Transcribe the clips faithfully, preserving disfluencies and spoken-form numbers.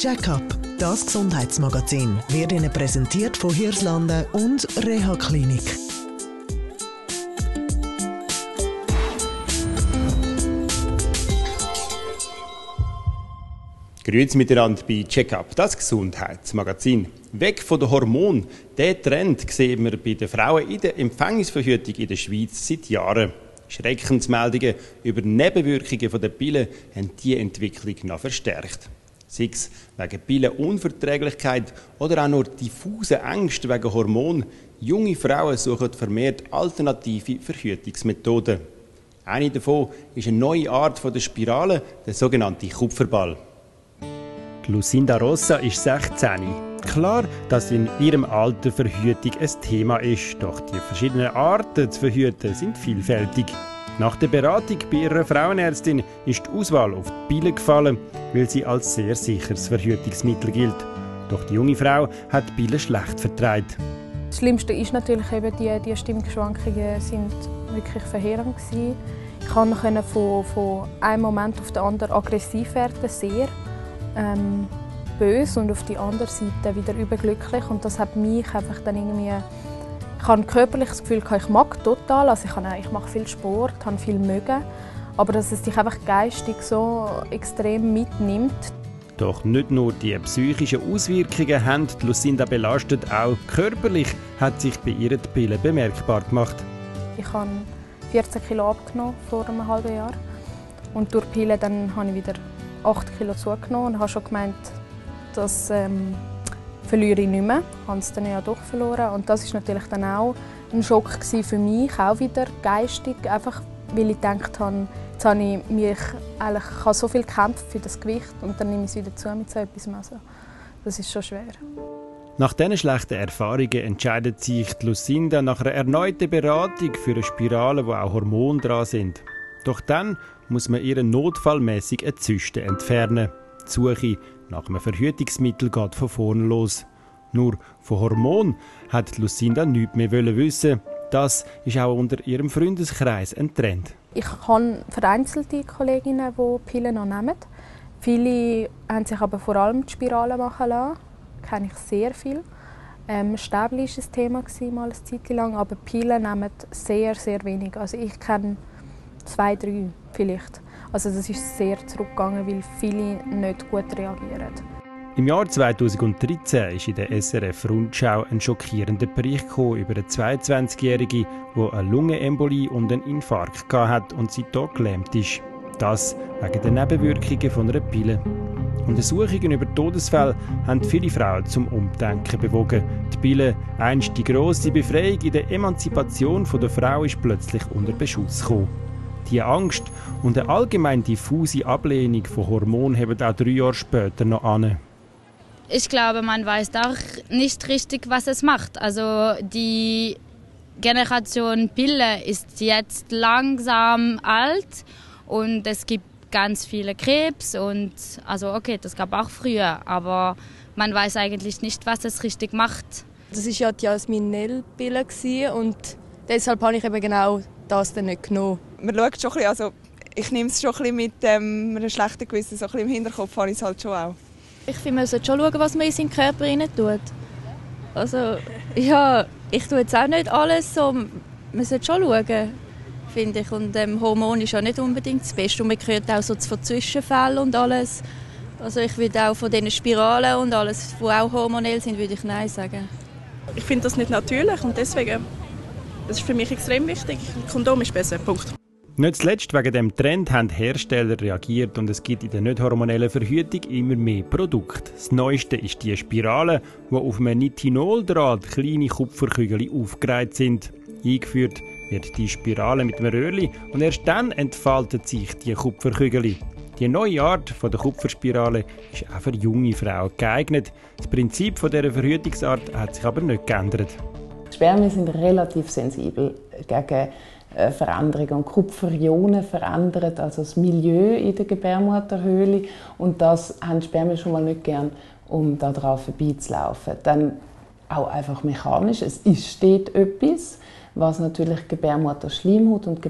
Check-up, das Gesundheitsmagazin, wird Ihnen präsentiert von Hirslanden und Reha Klinik. Grüezi miteinander bei Check-up, das Gesundheitsmagazin. Weg von den Hormonen. Diesen Trend sehen wir bei den Frauen in der Empfängnisverhütung in der Schweiz seit Jahren. Schreckensmeldungen über Nebenwirkungen der Pillen haben diese Entwicklung noch verstärkt. Sei es wegen Pillenunverträglichkeit oder auch nur diffuse Ängste wegen Hormonen. Junge Frauen suchen vermehrt alternative Verhütungsmethoden. Eine davon ist eine neue Art der Spirale, der sogenannte Kupferball. Lucinda Rossa ist sechzehn. Klar, dass in ihrem Alter Verhütung ein Thema ist, doch die verschiedenen Arten zu verhüten sind vielfältig. Nach der Beratung bei ihrer Frauenärztin ist die Auswahl auf die Pille gefallen, weil sie als sehr sicheres Verhütungsmittel gilt. Doch die junge Frau hat die Pille schlecht vertragen. Das Schlimmste ist natürlich eben, die, die Stimmungsschwankungen sind wirklich verheerend gewesen. Ich konnte von, von einem Moment auf den anderen aggressiv werden, sehr ähm, böse, und auf die andere Seite wieder überglücklich. Und das hat mich einfach dann irgendwie... Ich habe körperlich das Gefühl, ich mag total, also ich, habe, ich mache viel Sport, habe viel mögen, aber dass es dich einfach geistig so extrem mitnimmt. Doch nicht nur die psychischen Auswirkungen haben Lucinda belastet, auch körperlich hat sich bei ihr die Pille bemerkbar gemacht. Ich habe vierzehn Kilo abgenommen vor einem halben Jahr und durch die Pille dann habe ich wieder acht Kilo zugenommen und habe schon gemeint, dass ähm, verliere ich nicht mehr. Ich habe es dann ja doch verloren. Und das war natürlich dann auch ein Schock für mich, auch wieder geistig, einfach weil ich gedacht habe, jetzt habe ich, mich, eigentlich, ich habe so viel gekämpft für das Gewicht und dann nehme ich es wieder zu mit so etwas. Also, das ist schon schwer. Nach diesen schlechten Erfahrungen entscheidet sich Lucinda nach einer erneuten Beratung für eine Spirale, wo auch Hormone dran sind. Doch dann muss man ihr notfallmäßig eine Zyste entfernen. Die Suche nach einem Verhütungsmittel geht von vorne los. Nur von Hormonen hat Lucinda nichts mehr wissen. Das ist auch unter ihrem Freundeskreis ein Trend. Ich habe vereinzelte Kolleginnen, die Pillen noch nehmen. Viele haben sich aber vor allem die Spirale machen lassen. Das kenne ich sehr viel. Ähm, Stäbli war ein Thema, mal eine Zeit lang, aber Pillen nehmen sehr, sehr wenig. Also ich kenne zwei, drei vielleicht. Also das ist sehr zurückgegangen, weil viele nicht gut reagieren. Im Jahr zweitausenddreizehn ist in der S R F-Rundschau ein schockierender Bericht über eine zweiundzwanzigjährige, die eine Lungenembolie und einen Infarkt hatte und seitdem gelähmt ist. Das wegen der Nebenwirkungen von einer Pille. Untersuchungen über Todesfälle haben viele Frauen zum Umdenken bewogen. Die Pille, einst die grosse Befreiung in der Emanzipation der Frau, ist plötzlich unter Beschuss gekommen. Die Angst und eine allgemein diffuse Ablehnung von Hormonen haben auch drei Jahre später noch an. Ich glaube, man weiß auch nicht richtig, was es macht. Also die Generation Pille ist jetzt langsam alt und es gibt ganz viele Krebs und also okay, das gab auch früher, aber man weiß eigentlich nicht, was es richtig macht. Das war ja die Jasmin-Nel-Pille und deshalb habe ich eben genau das dann nicht genommen. Man schaut schon ein bisschen, also ich nehme es schon ein bisschen mit ähm, einem schlechten Gewissen, so ein bisschen im Hinterkopf habe ich es halt schon auch. Ich finde, man sollte schon schauen, was man in seinen Körper rein tut. Also, ja, ich tue jetzt auch nicht alles so. Man sollte schon schauen, finde ich. Und ähm, Hormon ist ja nicht unbedingt das Beste. Und man hört auch so von Zwischenfällen und alles. Also ich würde auch von diesen Spiralen und alles, die auch hormonell sind, würde ich Nein sagen. Ich finde das nicht natürlich und deswegen, das ist für mich extrem wichtig. Ein Kondom ist besser, Punkt. Nicht zuletzt wegen diesem Trend haben Hersteller reagiert und es gibt in der nicht hormonellen Verhütung immer mehr Produkte. Das Neueste ist die Spirale, wo auf einem Nitinoldraht kleine Kupferkügel aufgereiht sind. Eingeführt wird die Spirale mit einem Röhrli und erst dann entfaltet sich die Kupferkügel. Die neue Art der Kupferspirale ist auch für junge Frauen geeignet. Das Prinzip dieser Verhütungsart hat sich aber nicht geändert. Die Spermien sind relativ sensibel gegen Veränderungen und Kupferionen verändern also das Milieu in der Gebärmutterhöhle und das haben die Spermien schon mal nicht gern, um daran vorbeizulaufen. Dann auch einfach mechanisch, es steht etwas, was natürlich die Gebärmutterschleimhaut und die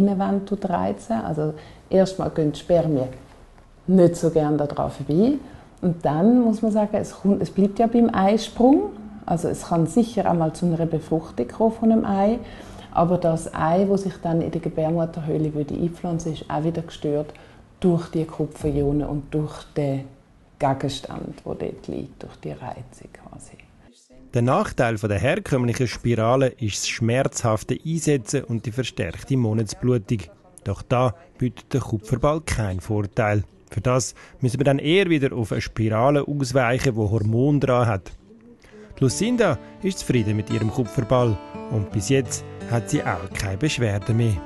Gebärmutterinnenwand reizen. Also erstmal gehen die Spermien nicht so gern daran vorbei Und dann muss man sagen, es, kommt, es bleibt ja beim Eisprung. Also es kann sicher einmal zu einer Befruchtung kommen von einem Ei, aber das Ei, das sich dann in der Gebärmutterhöhle einpflanzen würde, ist auch wieder gestört durch die Kupferionen und durch den Gegenstand, der dort liegt, durch die Reizung quasi. Der Nachteil der herkömmlichen Spirale ist das schmerzhafte Einsetzen und die verstärkte Monatsblutung. Doch da bietet der Kupferball keinen Vorteil. Für das müssen wir dann eher wieder auf eine Spirale ausweichen, die Hormone dran hat. Lucinda ist zufrieden mit ihrem Kupferball und bis jetzt hat sie auch keine Beschwerden mehr.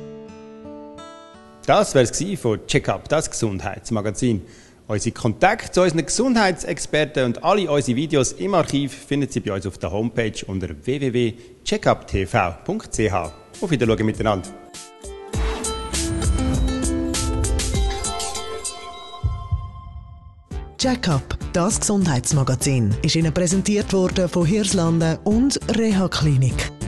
Das war es von Check-up, das Gesundheitsmagazin. Unsere Kontakte zu unseren Gesundheitsexperten und alle unsere Videos im Archiv finden Sie bei uns auf der Homepage unter w w w punkt check up t v punkt c h. Auf Wiedersehen miteinander. Check-up, das Gesundheitsmagazin, ist Ihnen präsentiert worden von Hirslanden und Reha Klinik.